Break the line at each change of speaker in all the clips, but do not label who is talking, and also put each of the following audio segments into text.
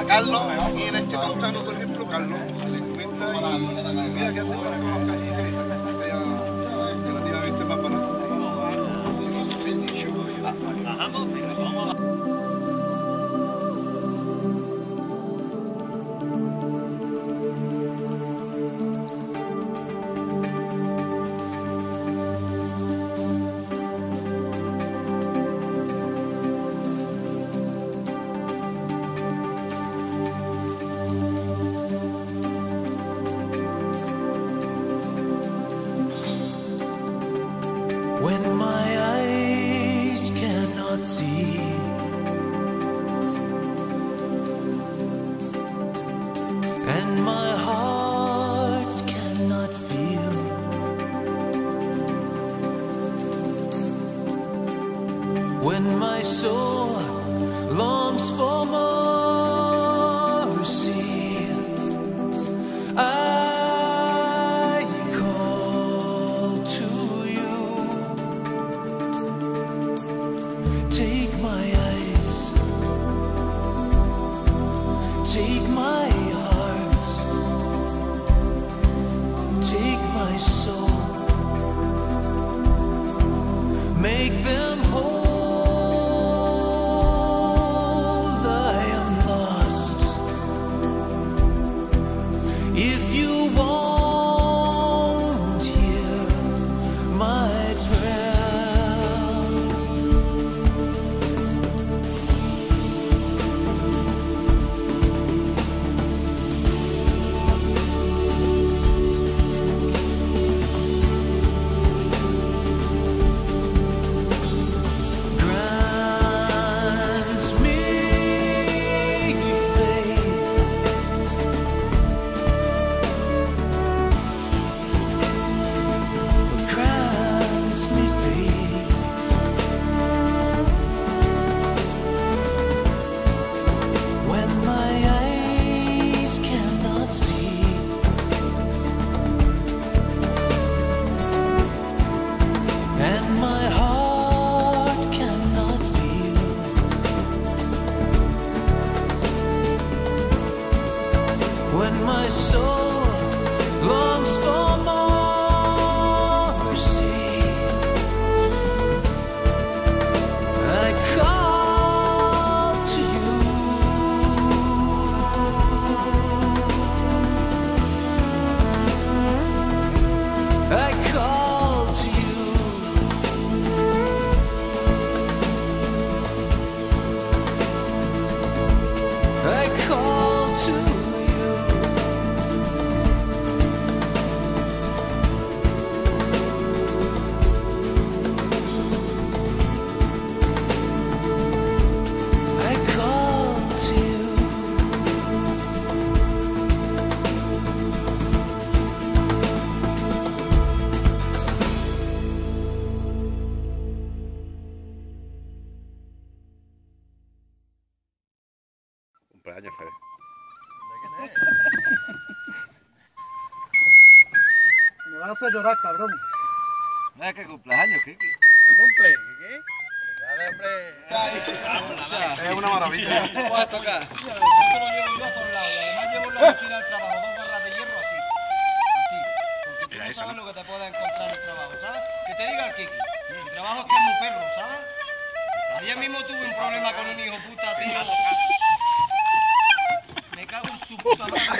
a Carlos, aquí en este pantano, por ejemplo, Carlos, le comenta y mira que hace para todas las calles que sea relativamente más barato.
When my eyes cannot see, and my heart cannot feel, when my soul longs for mercy, I call to you. Take my eyes, take my heart, take my soul, make them whole. I am lost. If you won't hear my prayer, grant me faith, grant me faith. When my eyes cannot see, and my heart cannot feel, when my soul longs for mercy, I call to you. I call to you. I call to you. I call to you.
Cumpleaños, Fede.
Me vas a hacer llorar, cabrón.
No es que cumpleaños, Kiki.
¿Cumple? ¿Qué? Dale, hombre.
Es una maravilla.
¿Cómo vas a tocar? Yo te lo llevo yo a todos lados. Y además llevo la mochila al trabajo, 2 barras de hierro así. Así. Porque tú no sabes lo que te puedes encontrar en el trabajo, ¿sabes? Que te diga el Kiki. Mi trabajo es que es muy perro, ¿sabes? Ayer mismo tuve un problema con un hijo puta, tío. Me cago en su puta madre.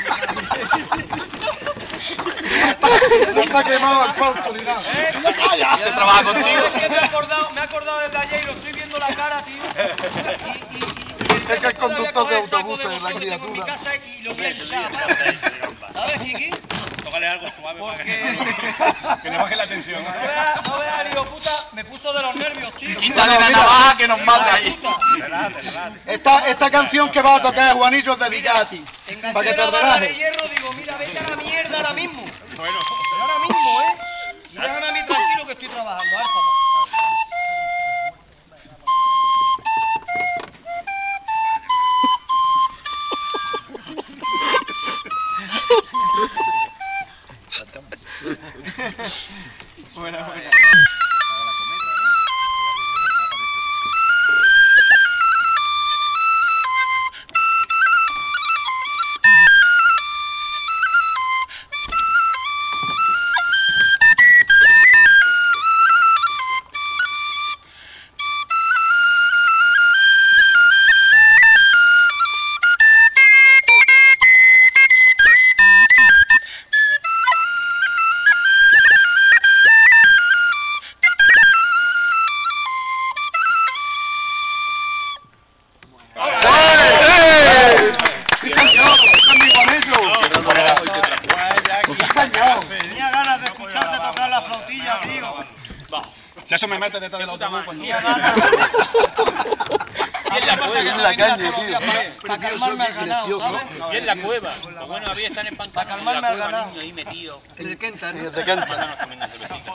No está quemado al Fausto ni nada.
Se trabaja contigo.
Me he acordado desde ayer y lo estoy viendo la cara, tío.
Es que el conductor de autobuses es la criatura.
Mi casa y lo voy a echar. ¿Sabes, Kiki?
Tócale algo suave para
Porque...
que le baje la tensión.
No veas, hijo puta, me puso de los nervios, tío.
Quítale la navaja que nos mata ahí.
Esta canción que va a tocar es Juanillo de Vigati. Para que te
de
relajes.
hierro, digo, mira, vete a la mierda ahora mismo. Bueno. Pero ahora mismo, ¿eh? Y déjame a mí tranquilo que estoy trabajando, por favor.
Buena.
puerta del autobús cuando
Y en la calle, tío.
Para calmarme al ganado, ¿sabes?
Y en la cueva. Lo bueno había estar en pantalla.
Para calmarme al ganado.
Ahí metido.
En el Kenta, ¿no?
Pasándonos comiendo cervecita.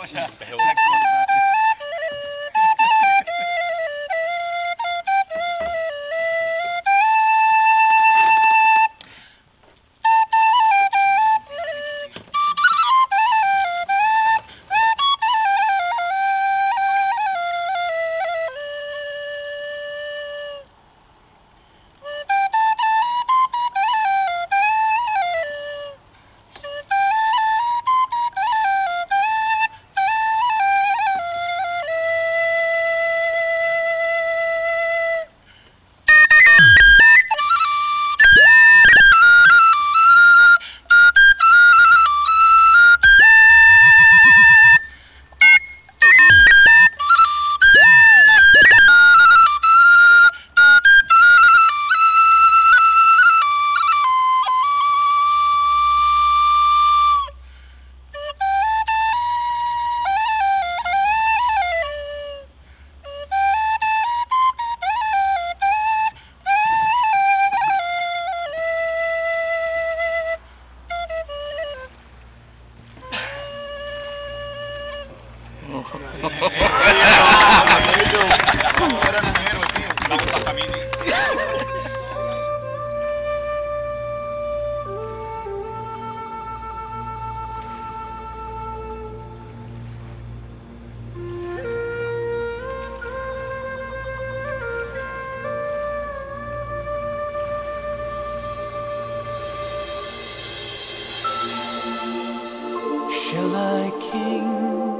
Shall I, King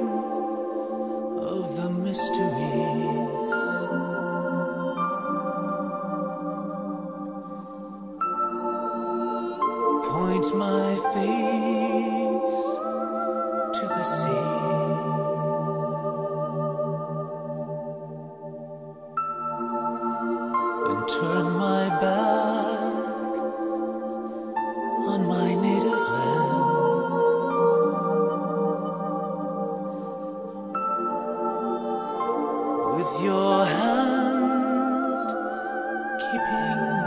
of the mysteries, point my face to the sea, and turn my back on my native land? With your hand keeping